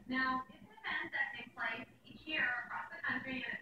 Now, it's an event that takes place each year across the country, and